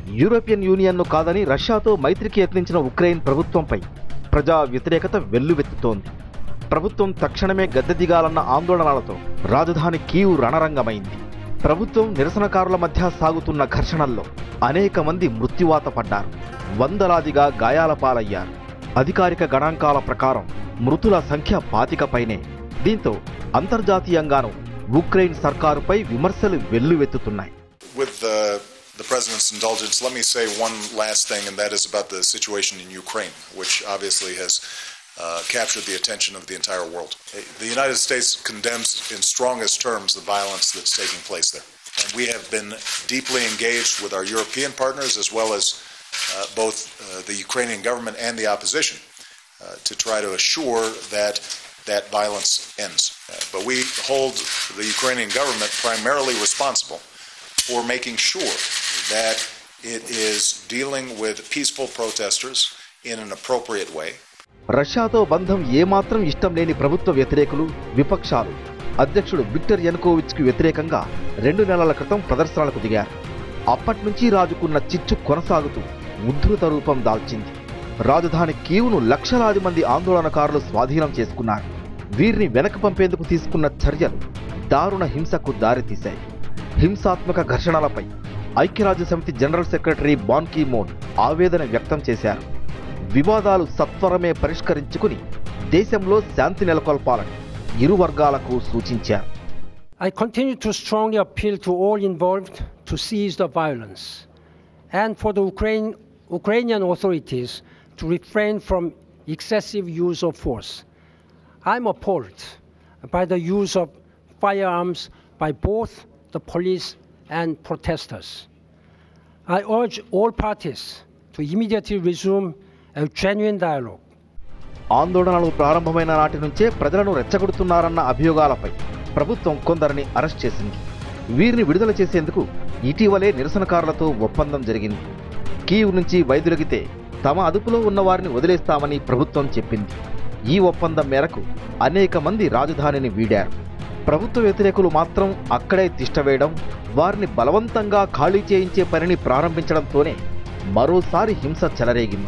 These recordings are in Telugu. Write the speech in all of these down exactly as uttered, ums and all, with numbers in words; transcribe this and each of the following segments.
యూరోపియన్ యూనియన్ను కాదని రష్యాతో మైత్రికి యత్నించిన ఉక్రెయిన్ ప్రభుత్వంపై ప్రజా వ్యతిరేకత వెల్లువెత్తుతోంది. ప్రభుత్వం తక్షణమే గద్దె దిగాలన్న ఆందోళనలతో రాజధాని కీవ్ రణరంగమైంది. ప్రభుత్వం నిరసనకారుల మధ్య సాగుతున్న ఘర్షణల్లో అనేక మంది మృత్యువాత పడ్డారు, వందలాదిగా గాయాల పాలయ్యారు. అధికారిక గణాంకాల ప్రకారం మృతుల సంఖ్య పాతికపైనే. దీంతో అంతర్జాతీయంగానూ ఉక్రెయిన్ సర్కారుపై విమర్శలు వెల్లువెత్తుతున్నాయి. With the, the president's indulgence, let me say one last thing, and that is about the situation in Ukraine, which obviously has uh, captured the attention of the entire world. The United States condemns in strongest terms the violence that's taking place there. And we have been deeply engaged with our European partners as well as uh, both uh, the Ukrainian government and the opposition uh, to try to assure that that violence ends. Uh, but we hold the Ukrainian government primarily responsible for making sure that it is dealing with peaceful protesters in an appropriate way. రష్యాతో బంధం ఏమాత్రం ఇష్టం లేని ప్రభుత్వ వ్యతిరేకులు, విపక్షాలు అధ్యక్షుడు విక్టర్ యనుకోవిచ్కి వ్యతిరేకంగా రెండు నెలల క్రితం ప్రదర్శనలకు దిగారు. అప్పటి నుంచి రాజుకున్న చిచ్చు కొనసాగుతూ ఉద్ధృత రూపం దాల్చింది. రాజధాని కీవ్ను లక్షలాది మంది ఆందోళనకారులు స్వాధీనం చేసుకున్నారు. వీరిని వెనక్కి పంపేందుకు తీసుకున్న చర్యలు దారుణ హింసకు దారితీశాయి. హింసాత్మక ఘర్షణలపై ఐక్యరాజ్యసమితి general secretary Ban Ki Moon ఆవేదన వ్యక్తం చేశారు. వివాదాలు సత్వరమే పరిష్కరించుకుని దేశంలో శాంతి నెలకొల్పాలని ఇరు వర్గాలకు సూచించారు. I continue to strongly appeal to all involved to cease the violence and for the Ukraine, Ukrainian authorities to refrain from excessive use of force. I'm appalled by the use of firearms by both the police and protesters. I urge all parties to immediately resume a genuine dialogue. ఆందోళనలు ప్రారంభమైన నాటి నుంచే ప్రజలను రెచ్చగొడుతున్నారన్న అభియోగాలపై ప్రభుత్వం కొందరిని అరెస్ట్ చేసింది. వీరిని విడుదల చేసేందుకు ఇటీవలే నిరసనకారులతో ఒప్పందం జరిగింది. కీవ్ నుంచి వైదొలిగితే తమ అదుపులో ఉన్న వారిని వదిలేస్తామని ప్రభుత్వం చెప్పింది. ఈ ఒప్పందం మేరకు అనేక మంది రాజధానిని వీడారు. ప్రభుత్వ వ్యతిరేకులు మాత్రం అక్కడే తిష్టవేయడం, వారిని బలవంతంగా ఖాళీ చేయించే పనిని ప్రారంభించడంతోనే మరోసారి హింస చెలరేగింది.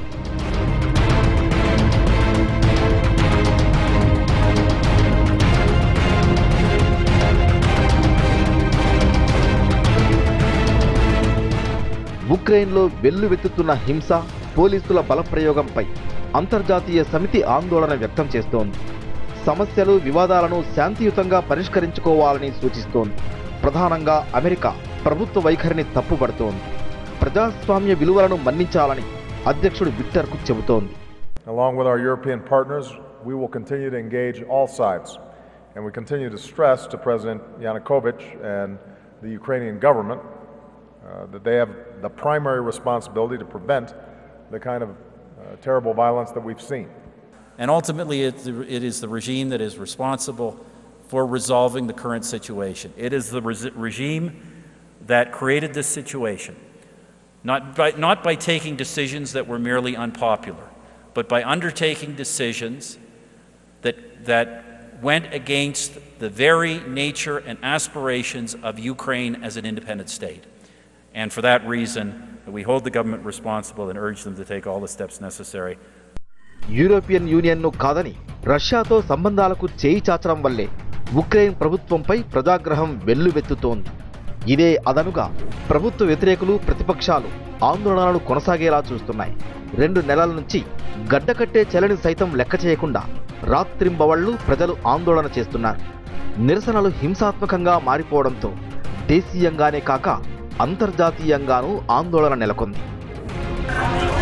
ఉక్రెయిన్లో వెల్లువెత్తుతున్న హింస, పోలీసుల బలప్రయోగంపై అంతర్జాతీయ సమితి ఆందోళన వ్యక్తం చేస్తోంది. సమస్యలు, వివాదాలను శాంతియుతంగా పరిష్కరించుకోవాలని సూచిస్తోంది. ప్రధానంగా అమెరికా ప్రభుత్వ వైఖరిని తప్పుపడుతోంది. ప్రజాస్వామ్య విలువలను మన్నించాలని అధ్యక్షుడు విక్టర్కు చెబుతోంది. Along with our European partners, we will continue to engage all sides, and we continue to stress to President Yanukovych and the Ukrainian government uh, that they have the primary responsibility to prevent the kind of uh, terrible violence that we've seen. And ultimately, it, it is the regime that is responsible for resolving the current situation. It is the re regime that created this situation, not by, not by taking decisions that were merely unpopular, but by undertaking decisions that, that went against the very nature and aspirations of Ukraine as an independent state. And for that reason, we hold the government responsible and urge them to take all the steps necessary. European యూనియన్ను కాదని రష్యాతో సంబంధాలకు చేయి చాచడం వల్లే ఉక్రెయిన్ ప్రభుత్వంపై ప్రజాగ్రహం వెల్లువెత్తుతోంది. ఇదే అదనుగా ప్రభుత్వ వ్యతిరేకులు, ప్రతిపక్షాలు ఆందోళనలు కొనసాగేలా చూస్తున్నాయి. రెండు నెలల నుంచి గడ్డకట్టే చలిని సైతం లెక్క చేయకుండా రాత్రింబవళ్లు ప్రజలు ఆందోళన చేస్తున్నారు. నిరసనలు హింసాత్మకంగా మారిపోవడంతో దేశీయంగానే కాక అంతర్జాతీయంగానూ ఆందోళన నెలకొంది.